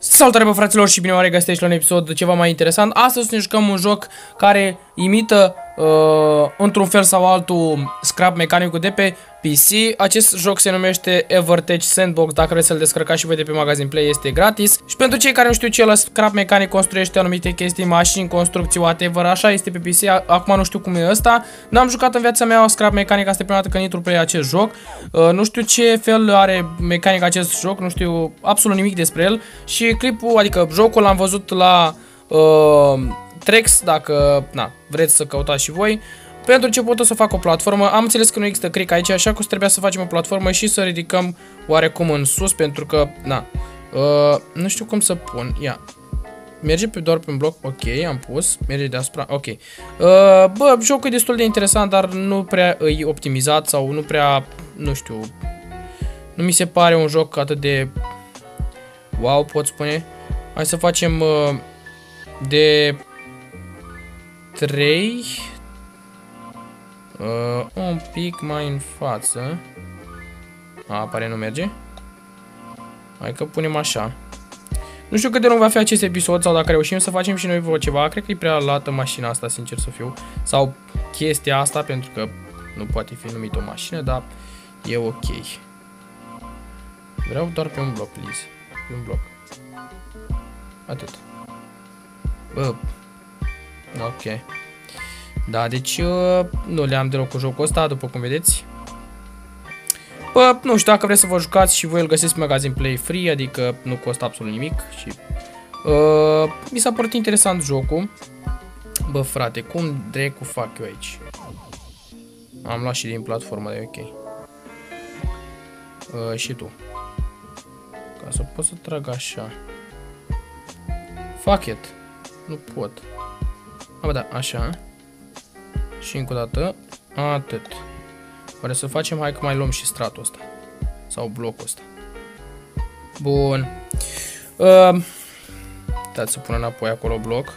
Salutare, bă, fraților, și bine v-am regăsit aici la un episod ceva mai interesant. Astăzi ne jucăm un joc care imită într-un fel sau altul scrap mecanicul de pe PC. Acest joc se numește Evertech Sandbox. Dacă vreți să-l descărcați și voi de pe Magazine Play, este gratis. Și pentru cei care nu știu ce, la scrap mecanic construiește anumite chestii, mașini, construcții, whatever, așa este pe PC. Acum nu știu cum e ăsta. N-am jucat în viața mea scrap mecanic, asta e prima dată când intru pe acest joc. Nu știu ce fel are mecanic acest joc, nu știu absolut nimic despre el. Și clipul, adică jocul l-am văzut la Trex, dacă vreți să căutați și voi. Pentru început o să fac o platformă. Am înțeles că nu există cric aici, așa că o să trebuia să facem o platformă și să ridicăm oarecum în sus, pentru că, nu știu cum să pun. Ia. Merge doar pe un bloc, ok, am pus. Merge deasupra, ok. Bă, jocul e destul de interesant, dar nu prea e optimizat sau nu prea, nu știu. Nu mi se pare un joc atât de wow, pot spune. Hai să facem de 3 un pic mai în față. Pare nu merge. Hai că punem așa. Nu știu cât de lung va fi acest episod sau dacă reușim să facem și noi vreo ceva. Cred că e prea lată mașina asta, sincer să fiu. Sau chestia asta, pentru că nu poate fi numit o mașină, dar e ok. Vreau doar pe un bloc, please. Pe un bloc. Atât. Bă. Ok. Da, deci nu le-am deloc cu jocul ăsta, după cum vedeți. Bă, nu știu, dacă vreți să vă jucați și voi îl găsiți pe Magazine Play free, adică nu costă absolut nimic. Și mi s-a părut interesant jocul. Bă, frate, cum dracu fac eu aici? Am luat și din platformă, de ok. Și tu. Ca să pot să trag așa. Fuck it. Nu pot. Bă, da, așa. Și încă o dată. Atât. Oare să facem? Hai că mai luăm și stratul ăsta. Sau blocul ăsta. Bun. Dați să pun înapoi acolo bloc.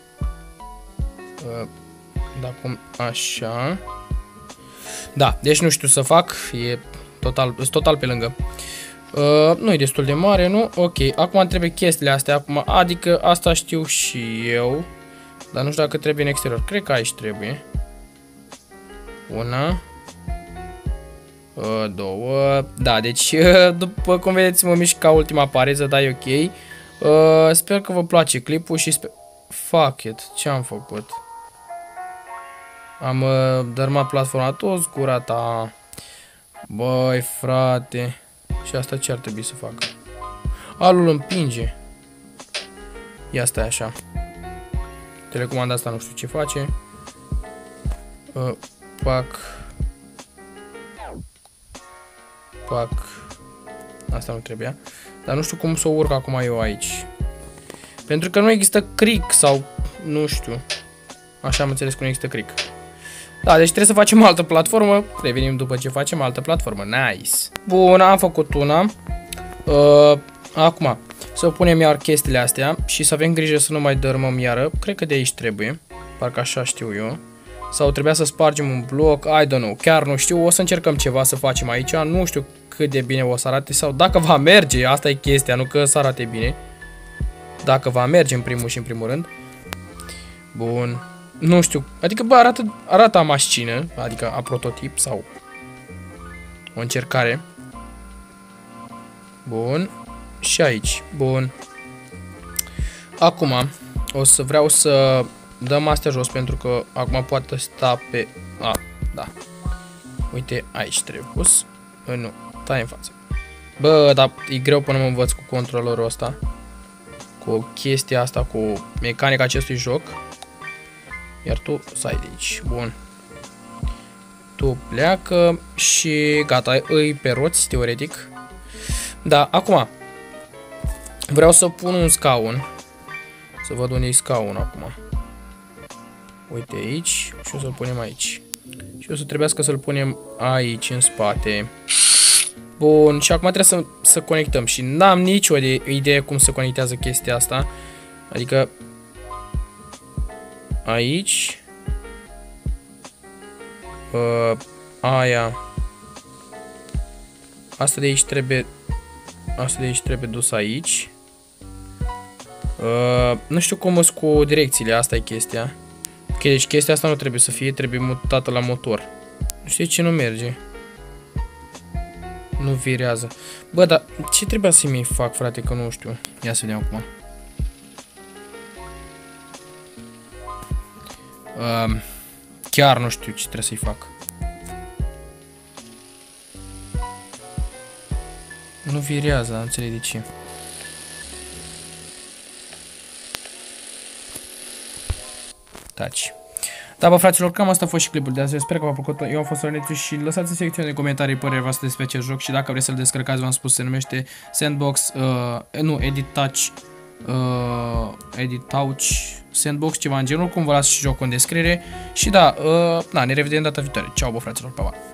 Da, cum? Așa. Da, deci nu știu să fac. E total pe lângă. Nu e destul de mare, nu? Ok, acum trebuie chestiile astea. Acum, adică asta știu și eu. Dar nu știu dacă trebuie în exterior. Cred că aici trebuie. Una. Două. Da, deci după cum vedeți mă mișc ca ultima pareză, dar e ok. Sper că vă place clipul și sper... Fuck it, ce am făcut? Am dărmat platforma, toți gura ta. Băi, frate. Și asta ce ar trebui să fac? Alul împinge. Ia stai așa. Telecomanda asta nu știu ce face. Pac. Asta nu trebuia. Dar nu știu cum să o urc acum eu aici. Pentru că nu există cric sau... Nu știu. Așa am înțeles că nu există cric. Da, deci trebuie să facem o altă platformă. Revenim după ce facem altă platformă. Nice. Bun, am făcut una. Acum, să punem iar chestiile astea. Și să avem grijă să nu mai dărâmăm iară. Cred că de aici trebuie. Parcă așa știu eu. Sau trebuia să spargem un bloc, I don't know, chiar nu știu, o să încercăm ceva să facem aici, nu știu cât de bine o să arate sau dacă va merge, asta e chestia, nu că să arate bine. Dacă va merge în primul și în primul rând. Bun, nu știu, adică bă, arată a mașină, adică a prototip sau o încercare. Bun, și aici, bun. Acum, o să vreau să... dăm astea jos pentru că acum poate sta pe... da. Uite, aici trebuie pus. Nu, stai în față. Bă, dar e greu până mă învăț cu controlerul ăsta. Cu chestia asta, cu mecanica acestui joc. Iar tu să ai de aici. Bun. Tu pleacă și gata, îi pe roți, teoretic. Da, acum. Vreau să pun un scaun. Să văd unde e scaun acum. Uite aici și o să-l punem aici. Și o să trebuiască să-l punem aici, în spate. Bun, și acum trebuie să conectăm. Și n-am nicio idee cum se conectează chestia asta. Adică... aici. Aia. Asta de aici trebuie... Asta de aici trebuie dus aici. Nu știu cum sunt cu direcțiile, asta e chestia. Ok, deci chestia asta nu trebuie să fie, trebuie mutată la motor. Nu știu ce nu merge. Nu virează. Bă, dar ce trebuia să mi fac, frate, că nu știu. Ia să vedem acum. Chiar nu știu ce trebuie să-i fac. Nu virează, nu înțeleg de ce. Taci. Da, bă, fraților, cam asta a fost și clipul de azi. Sper că v-a plăcut. Eu am fost Rănețu și lăsați în secțiunea de comentarii părerea voastră despre acest joc și dacă vreți să-l descărcați, v-am spus, se numește Sandbox, nu, Edit Touch Sandbox, ceva în genul, cum vă las și jocul în descriere. Și da, ne revedem data viitoare. Ciao, bă, fraților, pa, pa.